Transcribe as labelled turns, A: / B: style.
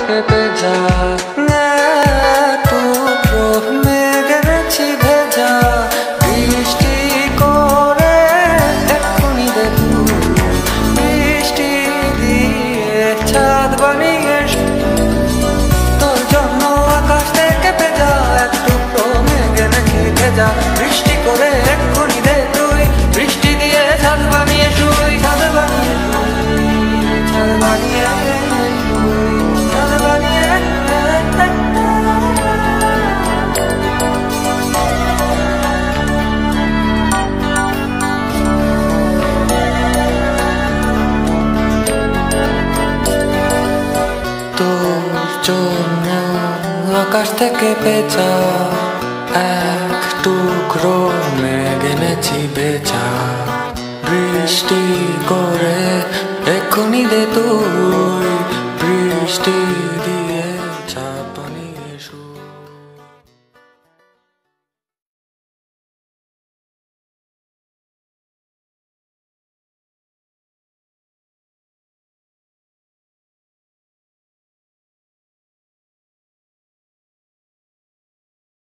A: কেঁপে যা টুকরো মেঘ এনেছি ভেজা বৃষ্টি করে এক্ষুনি দেখু বৃষ্টি দিয়ে ছাদ বানিয়ে তোর জন্য আকাশ থেকে ভেজা এক টুকরো মেঘ এনেছি ভেজা বৃষ্টি করে এক্ষুনি দে তুই বৃষ্টি দিয়ে ছাদ বানিয়ে শুই ছাদ বানিয়ে ছাদ বানিয়ে তোর জন্য আকাশ থেকে ভেজা এক টুকরো মেঘ এনেছি ভেজা বৃষ্টি করে এক্ষুনি দে তুই বৃষ্টি দিয়ে ছাদ বানিয়ে